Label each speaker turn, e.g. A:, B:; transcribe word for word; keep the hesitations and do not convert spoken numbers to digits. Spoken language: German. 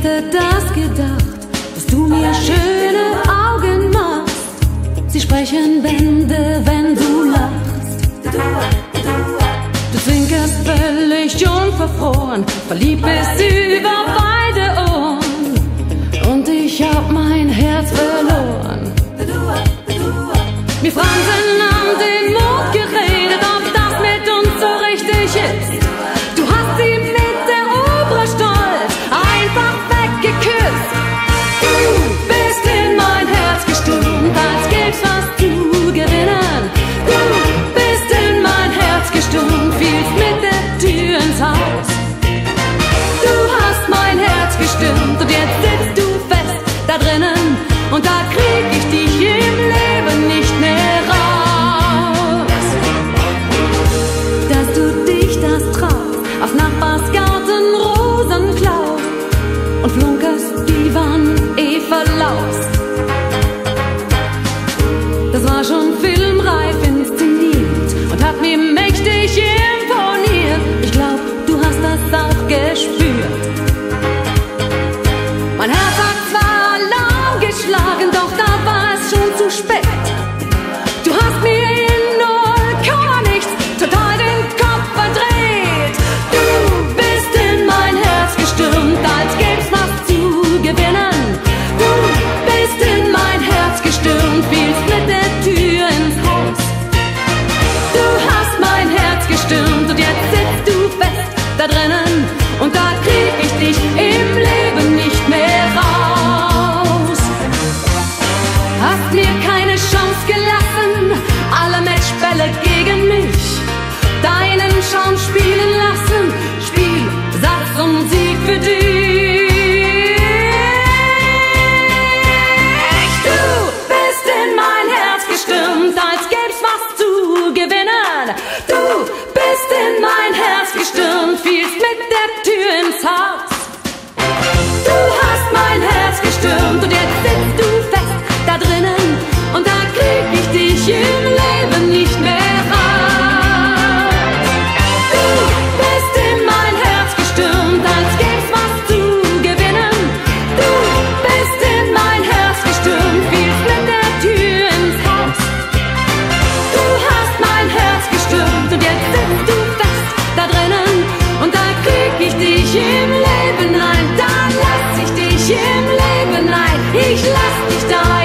A: hätte das gedacht, dass du mir schöne Augen machst. Sie sprechen Bände, wenn du lachst. Du zwinkerst völlig unverfroren, verliebt bist über beide Ohren. Und ich hab mein Herz verloren. Mir Fransen an den Mond geredet, ob das mit uns so richtig ist. Du hast sie mit der Oberstolz einfach weggeküsst. Du bist in mein Herz gestürmt, als gäb's was zu gewinnen. Du bist in mein Herz gestürmt, fielst mit der Tür ins Haus. Du hast mein Herz gestürmt und jetzt sitzt du fest da drinnen und da krieg ich dich im Leben nicht mehr raus. Dass du dich das traust, auf Nachbars Garten Rosen klaust und flunkerst die Wann Eva laust. Das war schon filmreif inszeniert und hat mir mächtig imponiert. Ich glaub, du hast das auch gespürt. Mein Herz hat zwar Alarm geschlagen, doch da war es schon zu spät. Du hast mir in null Komma nichts total den Kopf verdreht. Du bist in mein Herz gestürmt, als gäb's was zu gewinnen. Du bist in mein Herz gestürmt, fielst mit der Tür ins Haus. Du hast mein Herz gestürmt und jetzt sitzt du fest da drinnen und da krieg ich dich im Leben nicht mehr raus. Hast mir keine Chance gelassen, alle Matchbälle gegen mich, deinen Charme spielen lassen, Spiel, Satz und Sieg für dich. Du bist in mein Herz gestürmt, als gäb's was zu gewinnen. Du bist in mein Herz gestürmt, fielst mit der Tür ins Haus. Du hast mein Herz gestürmt und jetzt sitzt du fest da drinnen und da krieg ich dich im Leben nicht mehr raus. Du bist in mein Herz gestürmt, als gäb's was zu gewinnen. Du bist in mein Herz gestürmt, fielst mit der Tür ins Haus. Du hast mein Herz gestürmt und jetzt sitzt du fest da drinnen und da krieg ich dich im Leben ein. Da lass ich dich im Leben ein. Ich lass dich da